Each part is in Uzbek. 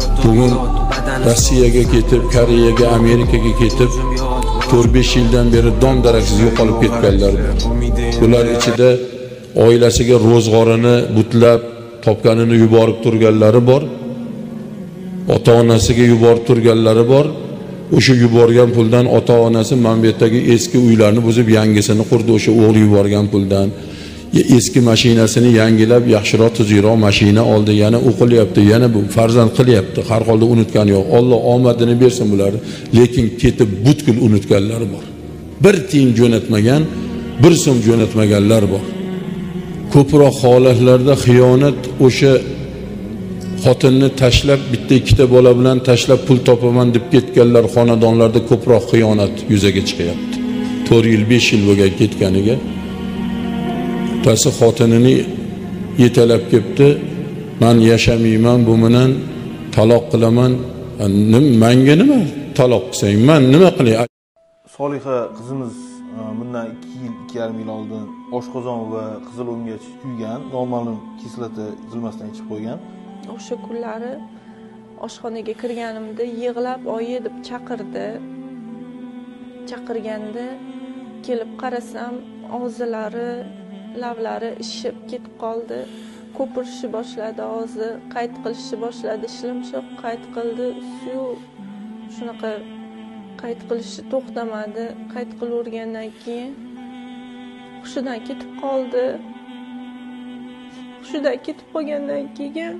Bugun Rossiyaga ketib, Koreyaga, Amerikaga ketib 4-5 yildan beri dom daraksiz yo'qolib ketganlar bor. Ular ichida oilasiga ro'zg'orini butlab topganini yuborib turganlari bor. Ota-onasiga yuborib turganlari bor. O'sha yuborgan puldan ota-onasi mana bu yerdagi eski uylarni buzib yangisini qurdi, o'sha o'g'li yuborgan puldan. Eski mashinasini yangilab, yaxshiroq, tuzukroq mashina oldi, yana o'qilyapti, yana bu farzand qilyapti. Har holda unutgani yo'q. Alloh omadini bersin bularni, lekin ketib butkul unutganlar bor. Bir tiyin jo'natmagan, bir so'm jo'natmaganlar bor. Ko'proq holatlarda xiyonat o'sha xotinni tashlab, bitta ikkita bola bilan tashlab pul topaman deb ketganlar xonadonlarda ko'proq xiyonat yuzaga chiqyapti. 4 yil, 5 yil bo'lgan ketganiga otasi xotinini yetalab kelibdi, men yashamayman, bu bilan taloq qilaman. Menga nima taloq qilsang, men nima qilay? Soliha qizimiz bundan 2 yil, 2,5 yil oldin oshqozon va qizil o'ngach kuygan, noma'lum kislota zilmasdan ichib qo'ygan. O'sha kunlari oshxonaga kirganimda yig'lab oyi deb chaqirdi. Chaqirganda kelib qarasam, og'zilari, lavlari ishib ketib qoldi. Ko'pirishni boshladi, og'zi qayt qilishni boshladi, shilimshiq qayt qildi, suv shunaqa qayt qilishni to'xtamadi. Qayt qilavergandan keyin hushidan ketib qoldi. Hushidan ketib qolgandan keyin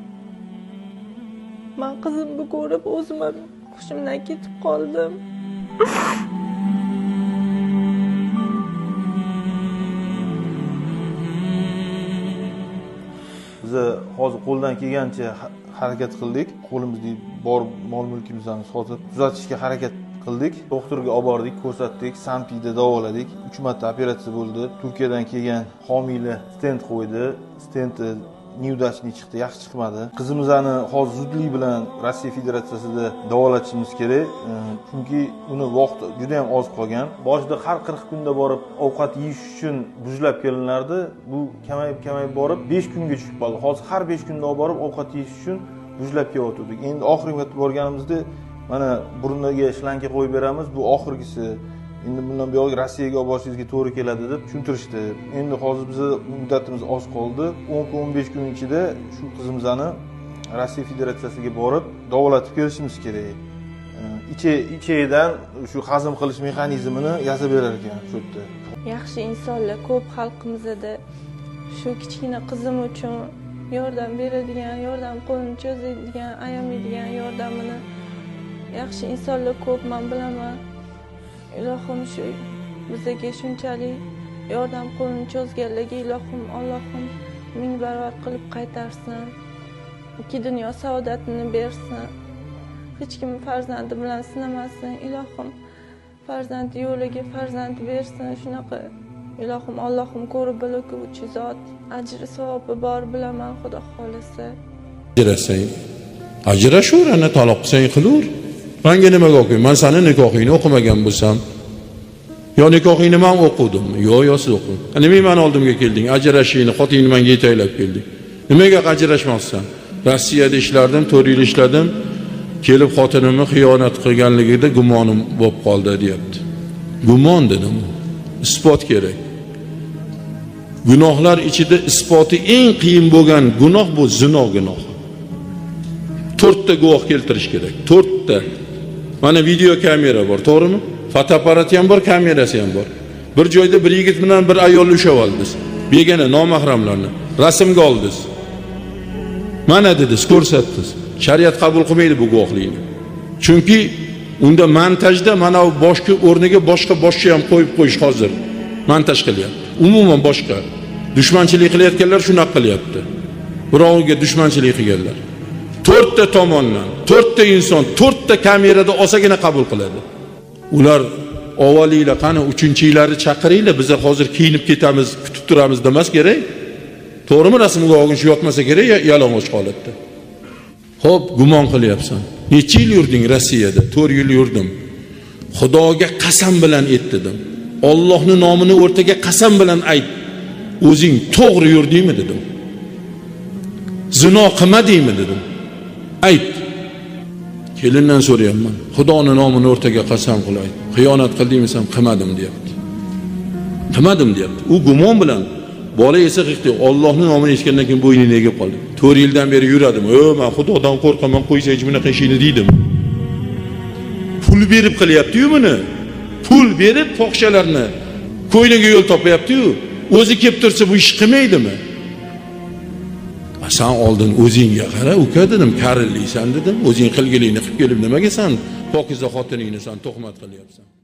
men qizimni ko'rib o'zim ham hushimdan ketib qoldim. Biz hozir qo'ldan kelgancha harakat qildik. Qo'limizda bor mol-mulkimizni sotib tuzatishga harakat qildik. Doktorga olib bordik, ko'rsatdik, Sampida davoladik. 3 marta operatsiya bo'ldi. Turkiyadan kelgan homiyla stent qo'ydi. Stent neudachniy chiqdi, yaxshi chiqmadi. Qizimizni hozir zudlik bilan Rossiya Federatsiyasida davolatishimiz kerak. Chunki uni vaqti juda ham oz qolgan. Boshida har 40 kunda borib ovqat yeyish uchun bujlab kelinardi. Bu kamayib borib 5 kunga tushib qoldi. Hozir har 5 kunda olib borib ovqat yeyish uchun bujlab kelyotdik. Endi oxirgi marta borganimizda mana burniga shlanka qo'yib beramiz. Bu oxirgisi. Endi bundan buyoq Rossiyaga olib borishingizga to'g'ri keladi deb tushuntirishdi. Endi hozir bizning muddatimiz oz qoldi. 10-15 kun ichida shu qizimizni Rossiya Federatsiyasiga borib davolatib kelishimiz kerak. Ichidan shu hazm qilish mexanizmini yasab berar ekan shu yerda. Yaxshi insonlar ko'p xalqimizda. Shu kichkina qizim uchun yordam beradigan, yordam qo'lini cho'zadigan, ayamaydigan yordamini yaxshi insonlar ko'p, men bilaman. Ilohim shu bizga shunchalik yordam qo'lini cho'zganlarga ilohim Allohim ming barobar qilib qaytarsin. 2 dunyo saodatini bersin. Hech kim farzandi bilan sinamasin. Ilohim farzand yo'liga farzand bersin. Shunaqa ilohim Allohim ko'rib biluvchi zot, ajri savobi bor bilaman, Xudo xolasa. Ajrasang, ajrashaver, ana taloq qilsang qilaver. Menga nimaga o'qiyman? Men seni nikohingni o'qimagan bo'lsam, yo nikohingni men o'qidimmi? Yo siz o'qing. Nima men oldimga kelding? Ajrashingni, xotingni menga yetaklab kelding. Nimaga ajrashmoqsan? Rossiyada ishlardim, 4 yil ishladim. Kelib xotinimni xiyonat qilganligida gumonim bo'lib qoldi, deyapti. Gumon dedim. Isbot kerak. Gunohlar ichida isboti eng qiyin bo'lgan gunoh bu zino gunohi. 4 ta guvoh keltirish kerak. 4 ta. Mana video kamera bor, to'g'rimi? Fotoapparati ham bor, kamerasi ham bor. Bir joyda bir yigit bilan bir ayolni ushlab oldingiz. Begona nomahramlarni rasmga oldingiz. Mana dedingiz, ko'rsatdingiz. Shariat qabul qilmaydi bu guvohlikni. Chunki unda montajda mana bu boshqa o'rniga boshqa boshcha ham qo'yib qo'yish hozir montaj qilyapti. Umuman boshqa. Dushmanchilik qilayotganlar shunaqa qilyapti. Birovga dushmanchilik qilganlar. 4 ta tomondan, 4 ta inson, 4 ta kamerada olsagina qabul qiladi. Ular avvaliylar qani 3-yilari chaqiringlar, biz hozir kiyinib ketamiz, kutib turamiz demas kerak. To'g'rimi? Rasmga olg'inchi yotmasa kerak, yalang'och holatda. Xo'p, gumon qilyapsan. Necha yil yurding Rossiyada? 4 yil yurdim. Xudoga qasam bilan aytdim. Allohning nomini o'rtaga qasam bilan ayt. O'zing to'g'ri yurdingmi dedim. Zino qilmadingmi dedim. Ayt. Kelindan so'rayapman. Xudoning nomini o'rtaga qasam qilay. Xiyonat qildingmi-san, qilmadim deyapti. Qilmadim deyapti. U gumon bilan bola esa qiqdi. Allohning nomini eshitgandan keyin bo'ynini egib qoldi. 4 yildan beri yuradim. Men Xudodan qo'rqaman, qo'ysa hech bunaqa ishini deydim. Pul berib qilyapti-yu buni. Pul berib fohishalarni ko'yniga yo'l topyapti-yu. O'zi kelib tursa bu ish qilmaydimi? Sen oldin o'zingga qara, uka dedim, karillaysan dedim. O'zing qilgilikni qilib kelib nimaga sen pokiza xotiningni sen tuhmat qilyapsan?